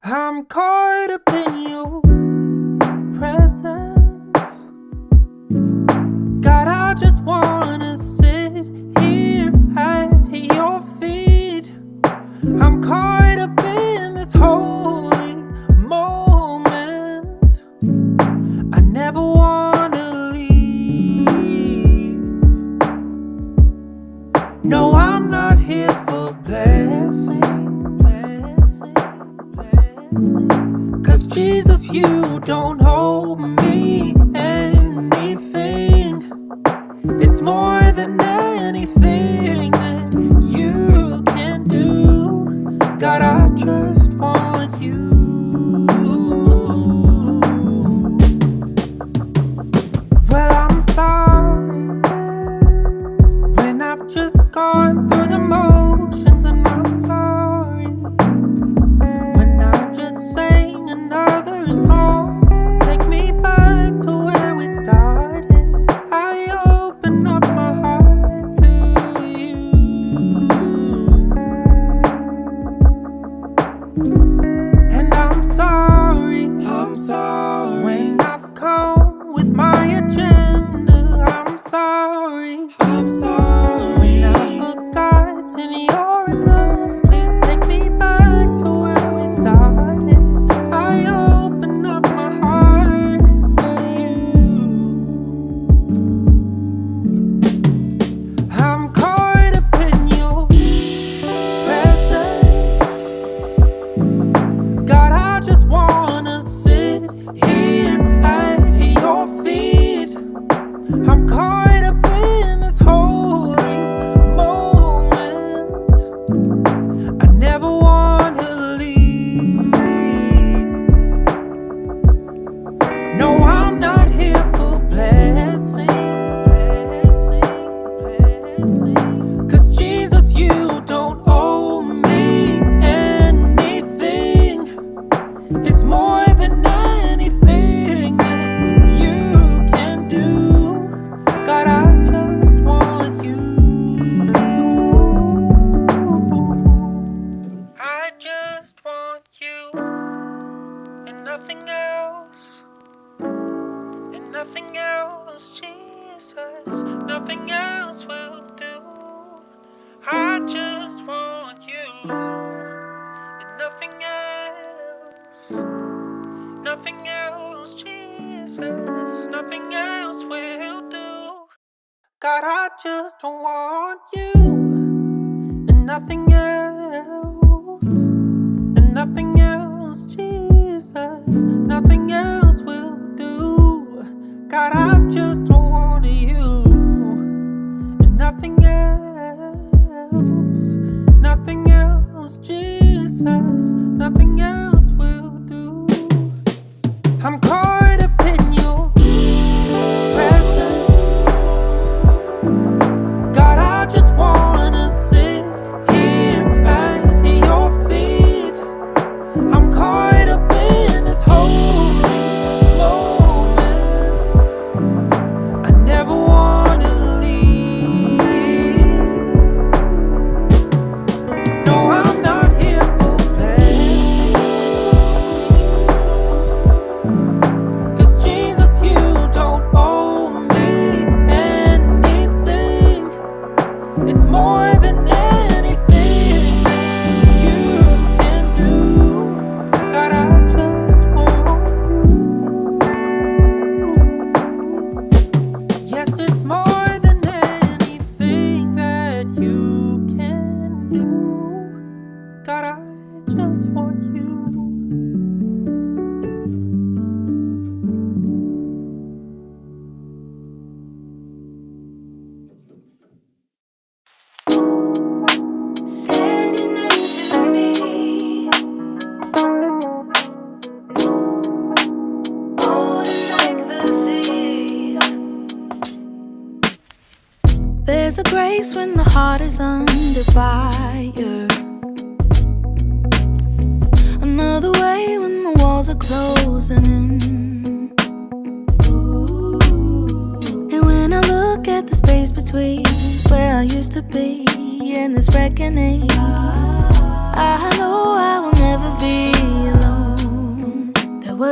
I'm caught up in your presence. God, I just wanna sit here at your feet. I'm caught up in this holy moment. I never wanna leave. No, I'm not here for blessing. 'Cause Jesus, you don't owe me anything. It's more than anything that you can do. God, I just want you. Well, I'm sorry when I've just gone through the motions, and I'm sorry when I just sang another song. Take me back to where we started. I open up my heart to you. And I'm sorry when I've come with my agenda. I'm sorry when I've forgotten you're enough. Please take me back to where we started. I open up my heart to you. I'm caught up in your presence. God, I just wanna sit here at your feet. I'm caught up in this holy moment. I never wanna leave. No, I'm not here for blessing. 'Cause Jesus, you don't owe me anything. It's more than anything that you can do. God, I just want you. I just want you and nothing else. And nothing else, Jesus. Nothing else will do. I just want you and nothing else. Nothing else, Jesus. Nothing else will do. God, I just want you and nothing else. And nothing else, Jesus. Nothing else will do. God, I just want you and nothing else. Nothing else, Jesus. Nothing else will do. I'm caught up in your presence. God, I just wanna sit here at your feet. I'm caught up in this holy moment. I never wanna leave. No, I'm not here for blessings. 'Cause Jesus, you don't owe me anything. It's more than anything you can do. God, I just want you. Yes, it's more than anything that you can do. God, I just want you. There's a grace when the heart is under fire. Another way when the walls are closing in. And when I look at the space between where I used to be and this reckoning, I know I will never be alone.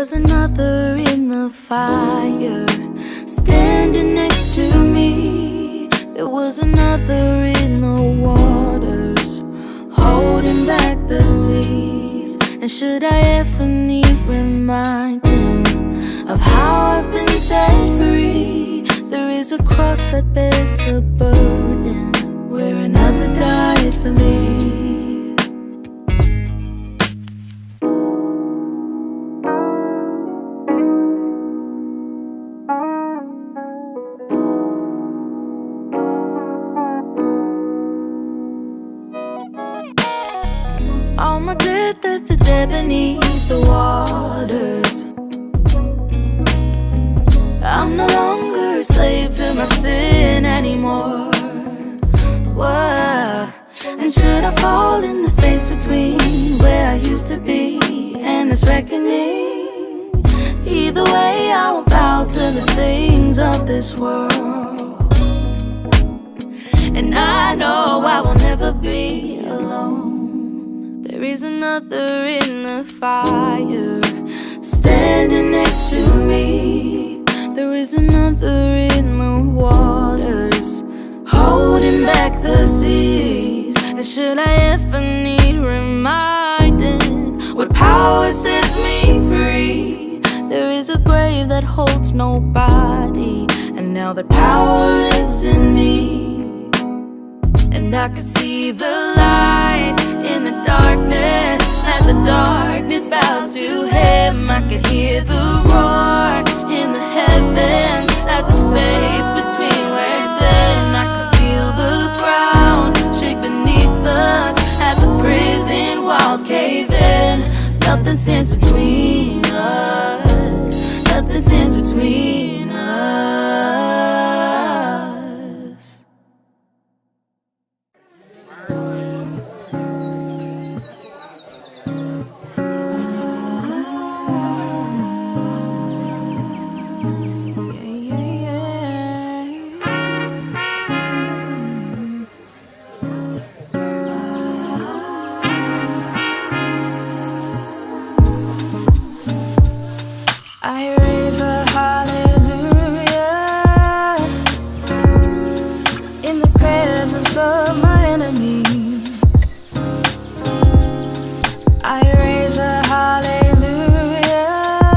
was another in the fire, standing next to me. There was another in the waters, holding back the seas. And should I ever need reminding of how I've been set free, there is a cross that bears the burden, where another died for me. All my debt left for dead beneath the waters. I'm no longer a slave to my sin anymore. Whoa. And should I fall in the space between where I used to be and this reckoning, either way I will bow to the things of this world. And I know I will never be alone. There is another in the fire, standing next to me. There is another in the waters, holding back the seas. And should I ever need reminding what power sets me free, there is a grave that holds nobody, and now that power lives in me. And I can see the light in the darkness as the darkness bows to him. I can hear the roar in the heavens as the space between where it's dead. And I can feel the ground shake beneath us as the prison walls cave in. Nothing stands between us. Nothing stands between us. I raise a hallelujah in the presence of my enemies. I raise a hallelujah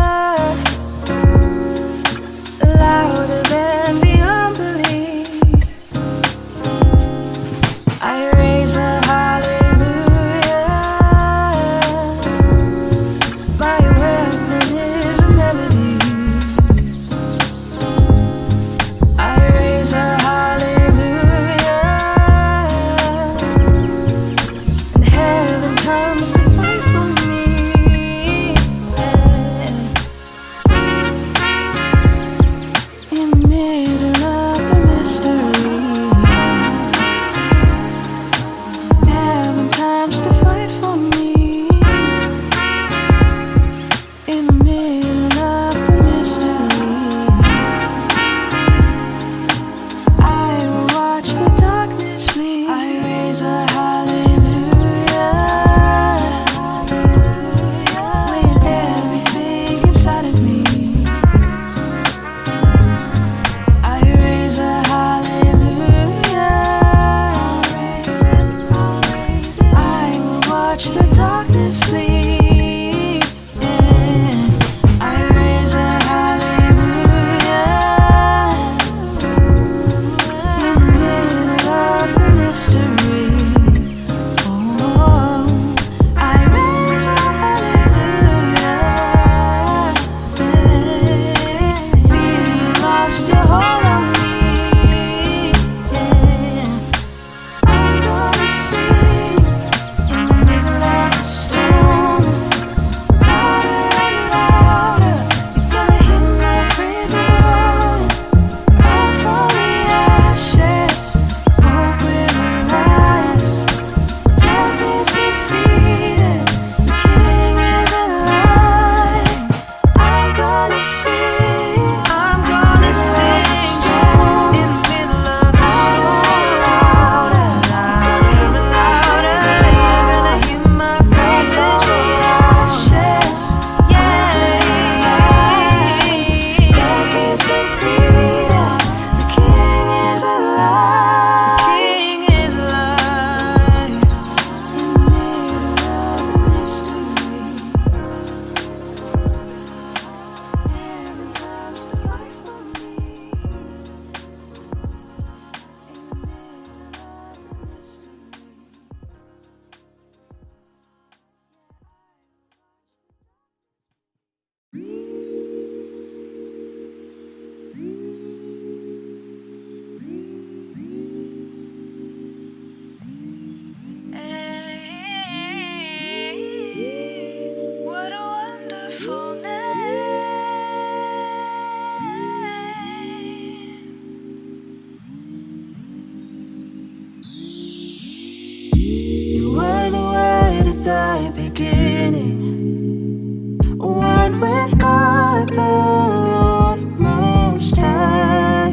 louder than the unbelief. I raise a hallelujah. My weapon is a melody. with God the Lord Most High.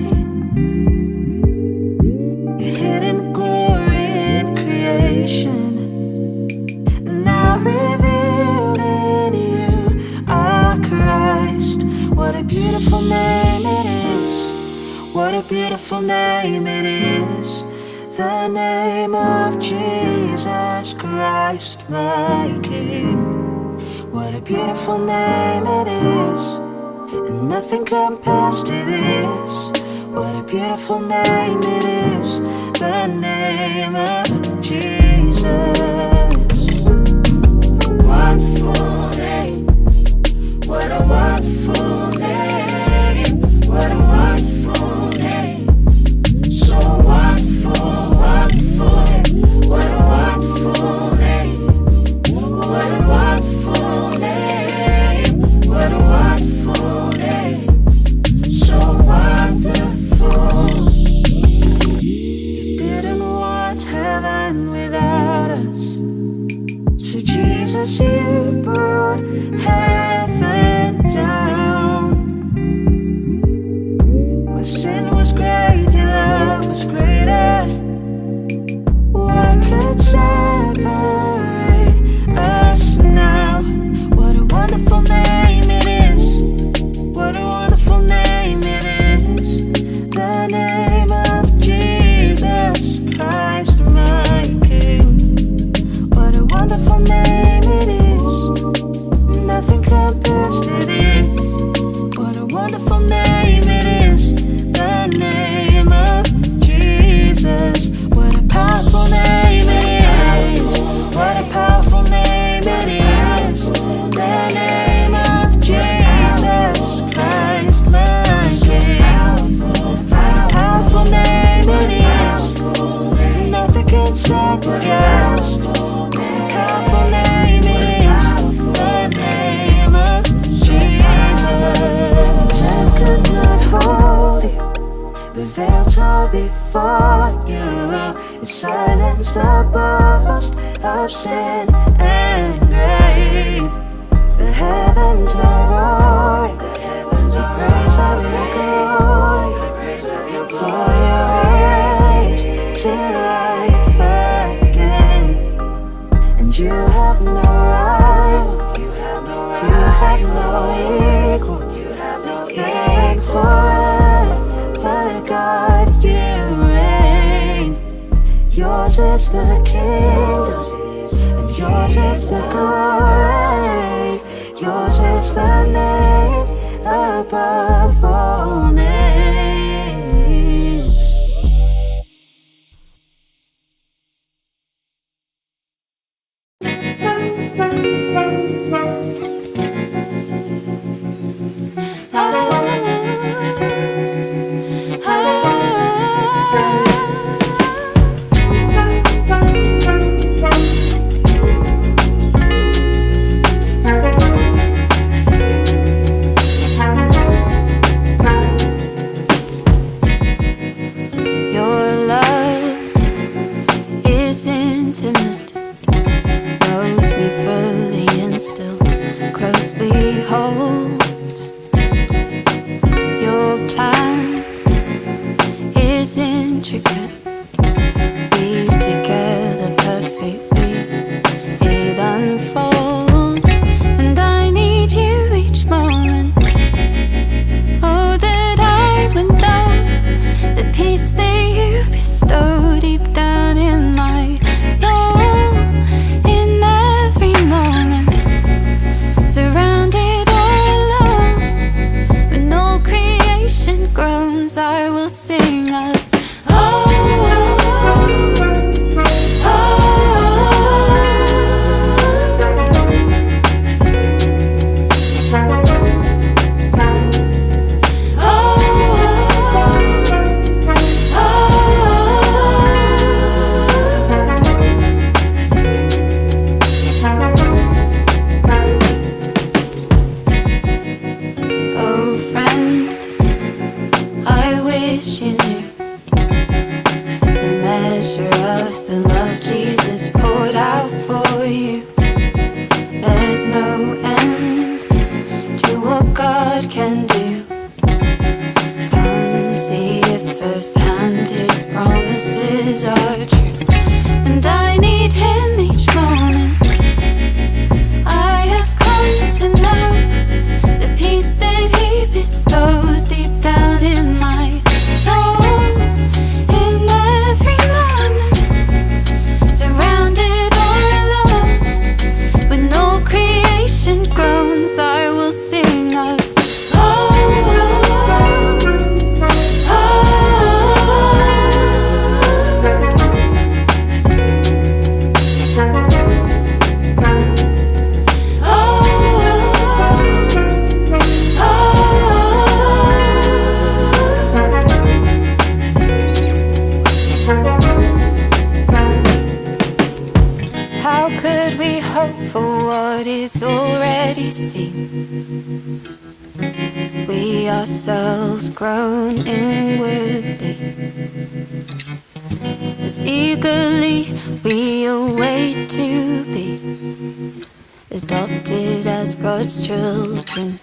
Your hidden glory in creation, now revealed in you are Christ. What a beautiful name it is. What a beautiful name it is. The name of Jesus Christ, my King. What a beautiful name it is, and nothing compares to this. What a beautiful name it is, the name of Jesus. Wonderful name, what a wonderful name, what a wonderful name, so wonderful, wonderful, what a wonderful name, what a wonderful name, what a wonderful name, so wonderful. You didn't want heaven without us, so Jesus, you brought heaven down. My sin was great, your love was greater. What could separate us now? What a wonderful name it is. What a wonderful name it is. The name of Jesus Christ, my King. What a wonderful name it is. Nothing compares to this. What a wonderful name it is. The name of Jesus. What a powerful name it is. What a powerful name it is. The name of Jesus Christ, my King. What a powerful name it is. Nothing can stand against. Powerful name is the name of Jesus. Time could not hold you, the veil tore before you. You silenced the boast of sin and grave. The heavens are roaring, the praise of your glory. For you raised to life again. And you have no rival, you have no equal, and forever, God, you reign. Yours is the kingdom, and yours is the glory. Yours is the name above all names. Your love is intimate, knows me fully and still closely holds. Your plan is intricate, weave together perfectly, it unfolds, and I need you each moment. Oh, that I would know the peace that you bestow deep down in my soul. In every moment, surrounded all see we ourselves grown inwardly, as eagerly we await to be adopted as God's children,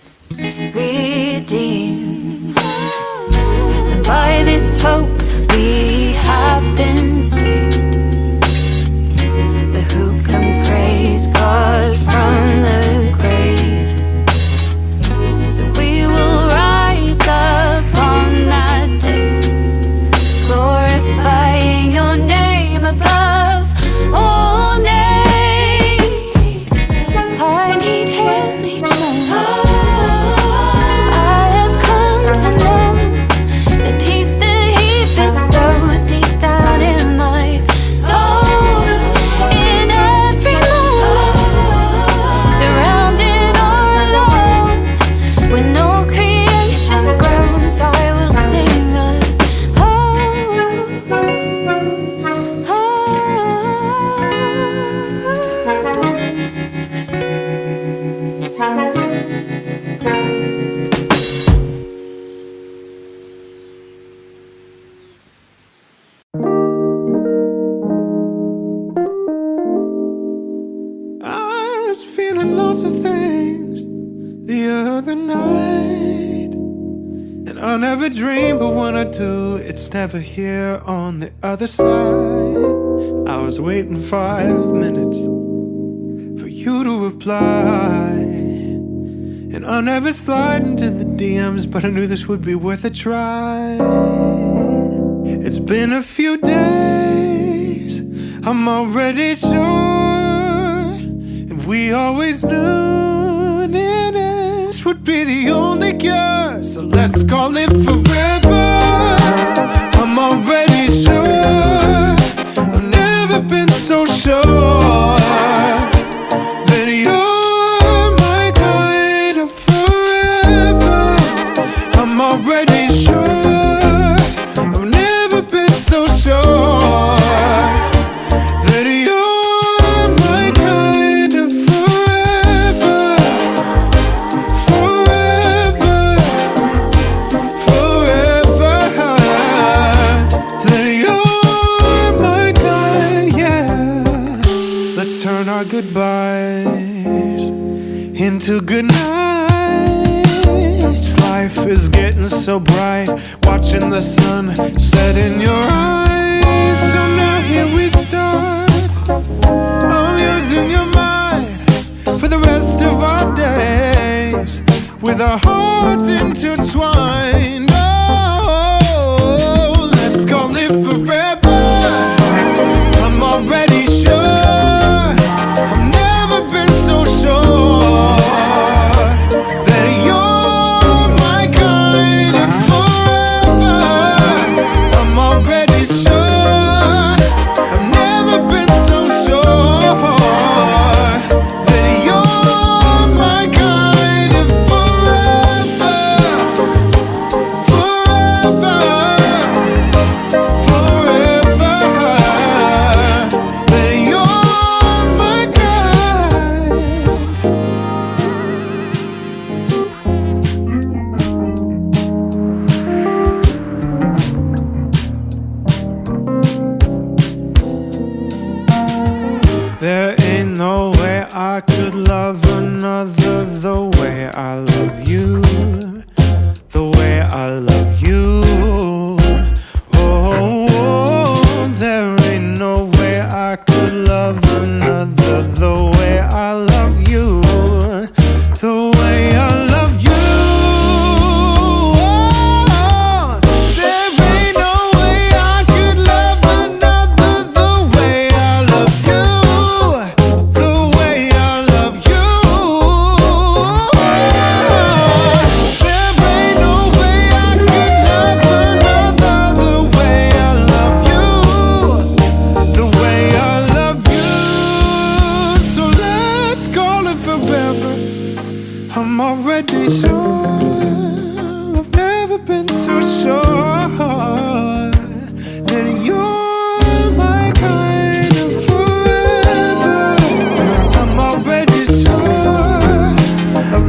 redeemed. And by this hope we have been saved. But who can praise God from the grave? So we will rise upon that day, glorifying your name above all names. I need him each moment. I have come to know the peace that he bestows deep down in my soul. In every moment, surrounded or alone, when all creation groans, I will sing a I was feeling lots of things the other night, and I never dream, but when I do, it's never here on the other side. I was waiting 5 minutes for you to reply, and I never slide into the DMs, but I knew this would be worth a try. It's been a few days, I'm already sure, and we always knew this would be the only cure. So let's call it forever. I'm already sure, I've never been so sure that you're my kind of forever. I'm already sure, I've never been so sure that you're my kind of forever. Forever, forever, that you're my kind, yeah. Let's turn our goodbyes into good nights. Life is getting so bright, watching the sun set in your eyes. So now here we start. I'm using your mind for the rest of our days, with our hearts intertwined. Oh, let's call it forever. I'm already sure, I've never been so sure that you're my kind of forever. I'm already sure, I've never been so sure that you're my kind of forever. Forever, forever, that you're my kind. There ain't no way I could love another the way I love you, the way I love you. Oh, there ain't no way I could love another the way I love you, the way I love you. Oh, there ain't no way I could love another the way I love you, the way I love you. There ain't no way I could love another the way I love you, the way I love you. So let's call it forever. I'm already sure, I've never been so sure that you're my kind of forever. I'm already sure,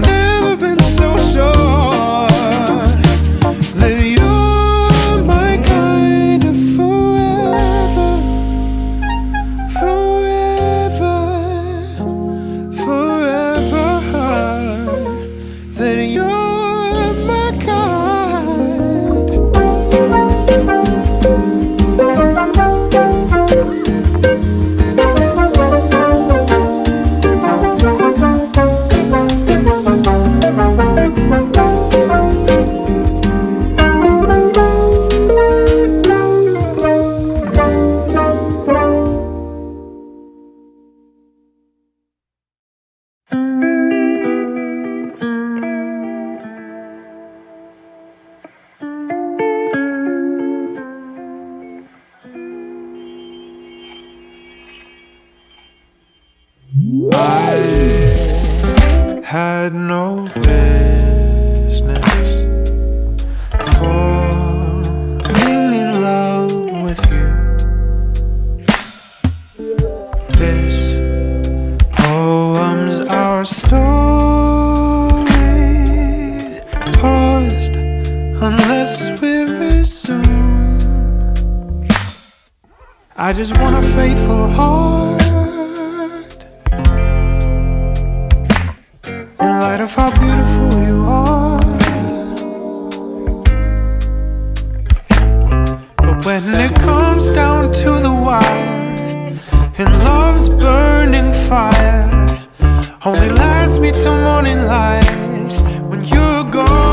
no business falling in love with you. This poem's our story, paused unless we resume. I just want a faithful heart, in light of how beautiful you are. But when it comes down to the wire, and love's burning fire only lasts me till morning light. When you're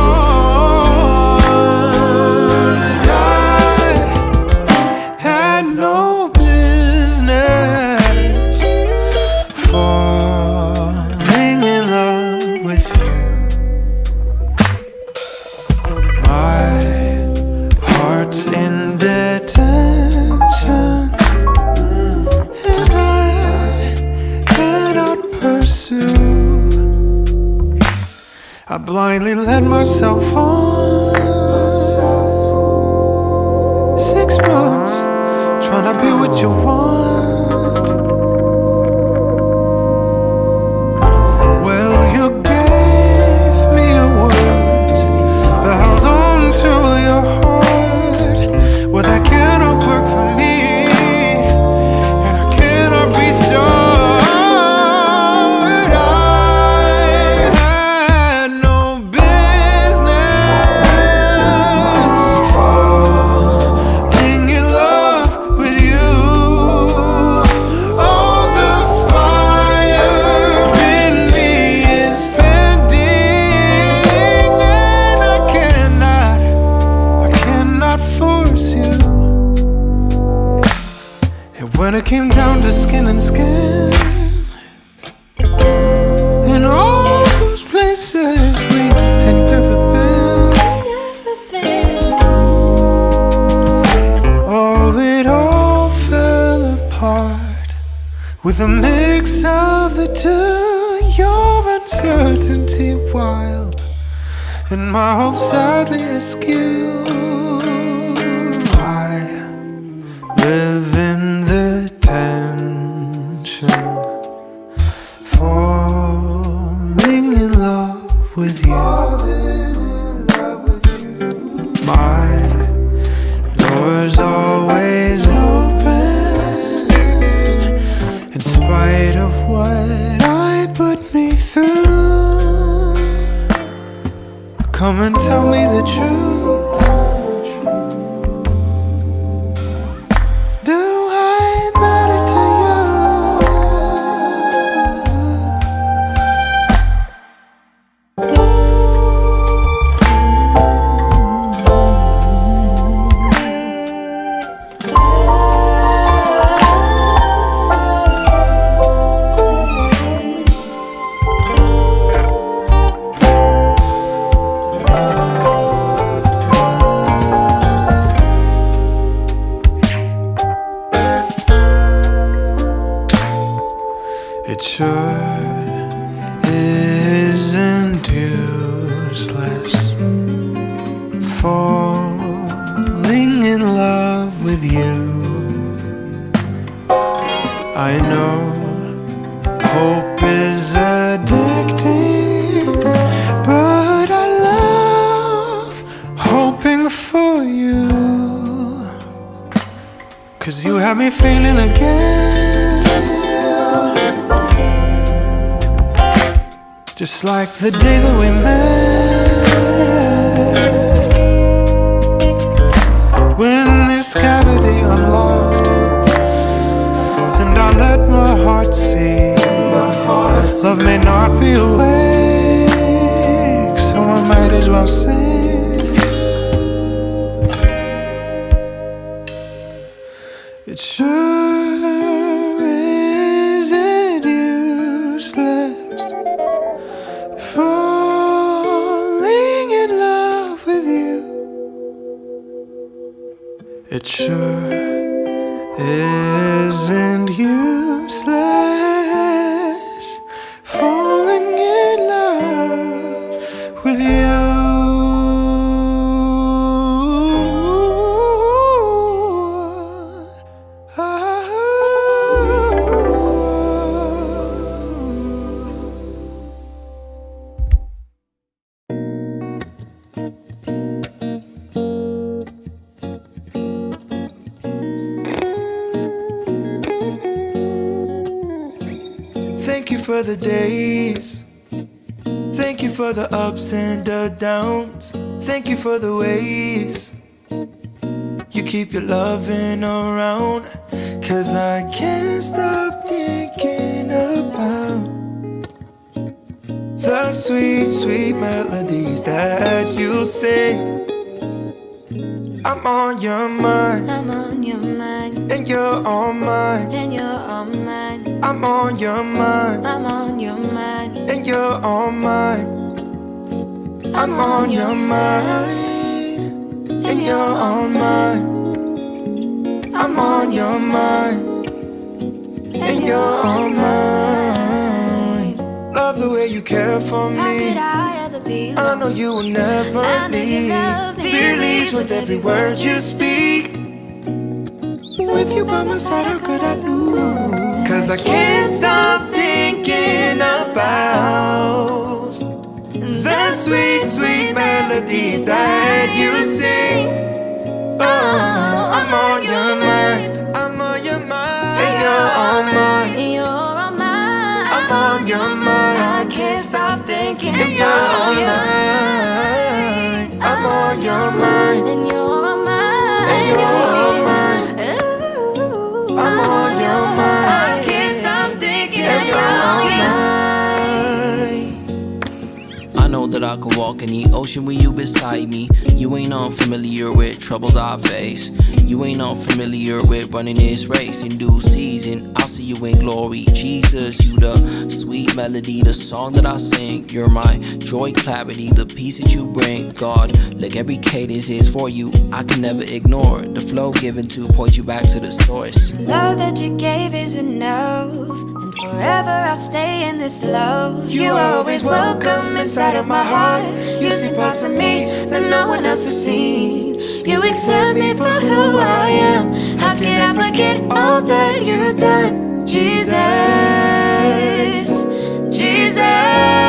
gone, and I had no business falling in love with you. My heart's in detention, and I cannot pursue. I blindly led myself on 6 months, trying to be what you want. Well, you gave me your words, but held on to your heart. Well, that cannot work for me, and I cannot restart. I had no business falling in love with you. All the fire in me is pending, and I cannot force you. And when it came down to skin and skin, in all those places we had never been, oh, it all fell apart with a mix of the two. Your uncertainty wild, and my hope sadly askew. I live in the tension, falling in love with you. My door's always open, in spite of what I put me through. Come and tell me the truth. Do I matter to It sure isn't useless falling in love with you. I know hope is addicting, but I love hoping for you. 'Cause you have me feeling again, just like the day that we met. When this cavity unlocked, and I let my heart see, love may not be awake, so I might as well sing. It sure isn't useless falling in love with you. It sure isn't useless falling in love Thank you for the days. Thank you for the ups and the downs. Thank you for the ways you keep your loving around. 'Cause I can't stop thinking about the sweet, sweet melodies that you sing. I'm on your mind, I'm on your mind, and you're on mine, and you're on mine. I'm on your mind, I'm on your mind, and you're on mine, I'm on your mind, and you're on mine, I'm on your mind, and you're on mine. Love the way you care for How me. could I ever be I know you will never leave. Fear leaves with every word you speak. With you by my side, how could I lose? 'Cause I can't stop thinking about the sweet, sweet melodies that you sing. Oh, I'm on your mind, I'm on your mind, and you're on mine, and you're on mine. I'm on your mind. I can't stop thinking And you're on mine, I'm on your mind, and you're on mine, and you're on mine, Ooh, I'm on your mind, I can't stop thinking and you're on mine. I know that I can walk in the ocean with you beside me. You ain't unfamiliar with troubles I face. You ain't unfamiliar with running this race. In due season, I'll see you in glory. Jesus, you the sweet melody, the song that I sing. You're my joy, clarity, the peace that you bring. God, look, every cadence is for you. I can never ignore the flow given to point you back to the source. Love that you gave is enough, and forever I'll stay in this love. You are always welcome inside of my heart. You see parts of me that no one else has seen. You accept me for who I am. How can I forget all that you've done? Jesus, Jesus.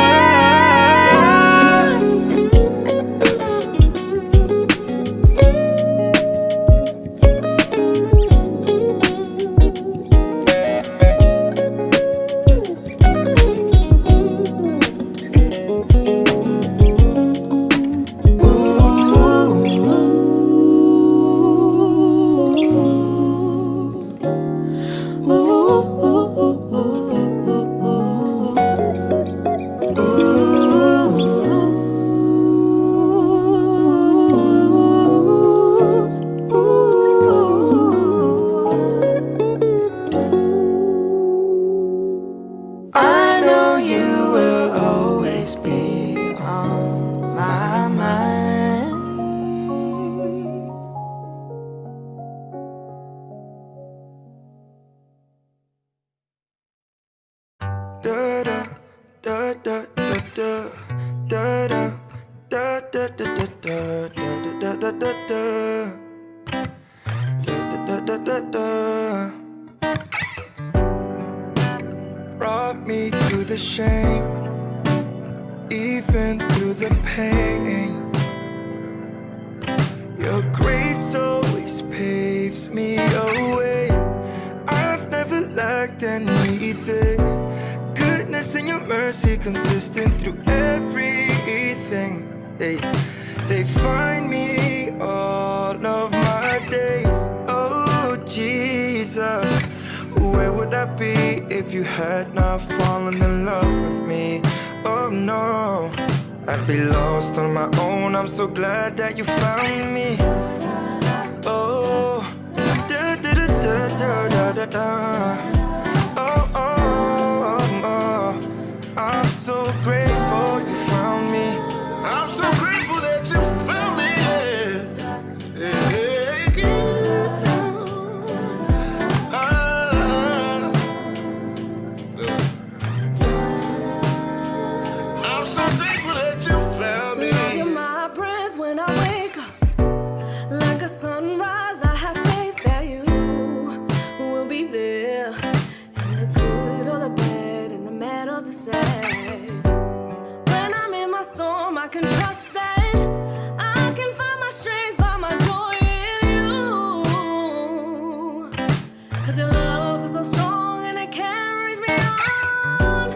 Be on my mind. Da da da da da da da da da da da da da da da da da. Brought me through the shame, even through the pain. Your grace always paves me a way. I've never lacked anything. Goodness and your mercy consistent through everything. They find me all of my days. Oh Jesus, where would I be if you had not fallen in love with me? Oh no, I'd be lost on my own. I'm so glad that you found me. Oh, da da da da da da da da. Oh, oh, oh, oh. I'm so grateful you found me. I'm so grateful that you found me. Yeah. I'm so thankful that you found me. You're my breath when I wake up. Like a sunrise, I have faith that you will be there. In the good or the bad, in the mad or the sad. When I'm in my storm, I can trust that I can find my strength, find my joy in you. 'Cause your love is so strong and it carries me on.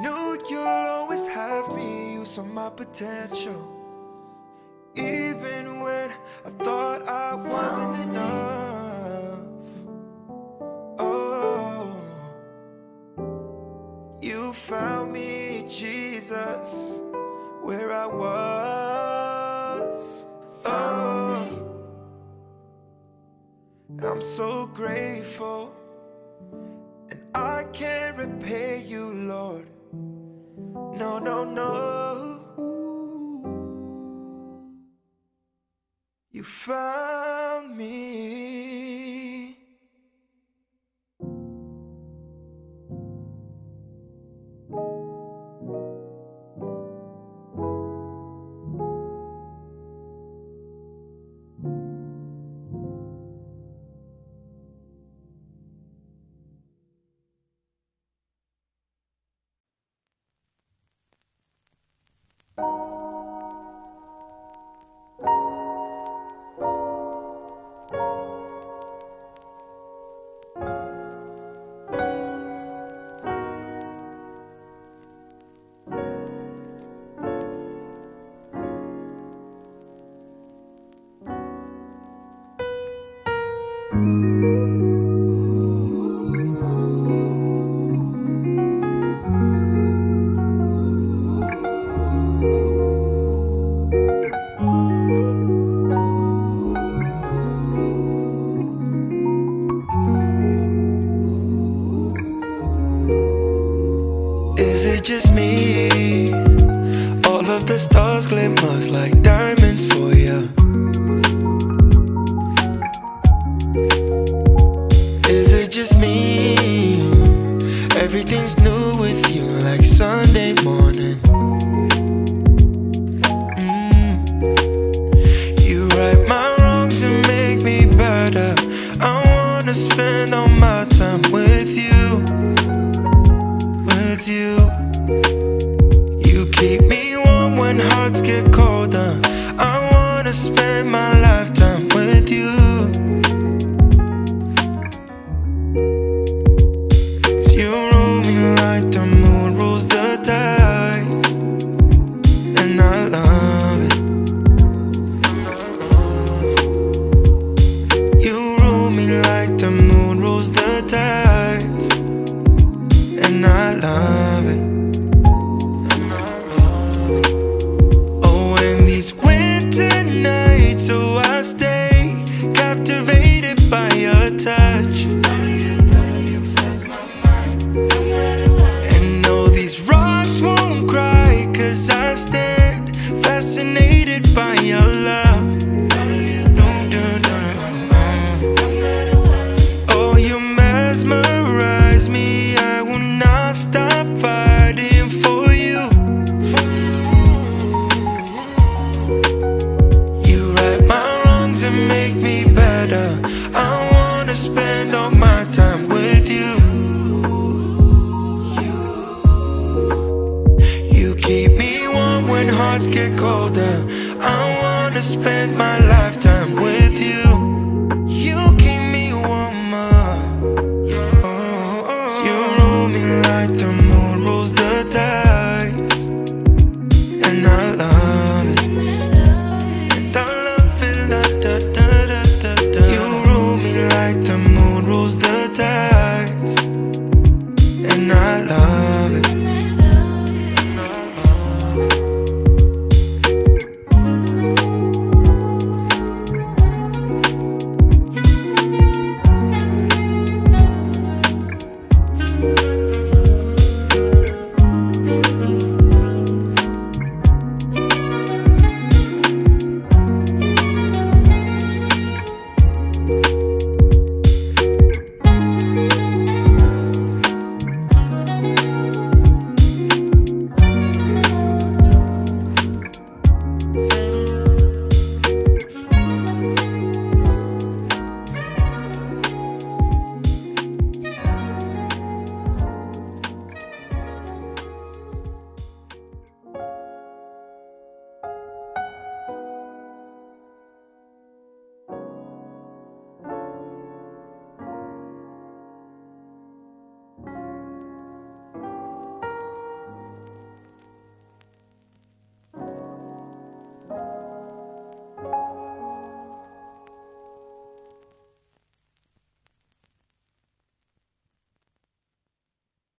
knew you'll always have me, you saw my potential. Even when I thought I wasn't enough. Oh, you found me, Jesus, where I was. Oh, I'm so grateful, and I can't repay you, Lord. No, no, no. You found me. Is it just me? All of the stars glimmers like diamonds for you. Is it just me? Everything's new with you like Sunday morning. You right my wrongs and make me better. I wanna spend all my time with you. You keep me warm when hearts get colder. I wanna spend my lifetime with you. 'Cause you rule me like the moon rules the tide, and I love it. You rule me like the moon rules the tides, and I love it. Oh, and these winter nights, so I stay captivated by your touch. And no, these rocks won't cry, 'cause I stand fascinated by your love. Oh, you mesmerize me. I will not stop fighting for you. You right my wrongs and make me better. I wanna spend all my time with you. You keep me warm when hearts get colder. I wanna spend my life